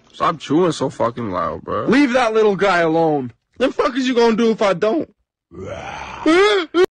Stop chewing so fucking loud, bro. Leave that little guy alone. The fuck is you gonna do if I don't?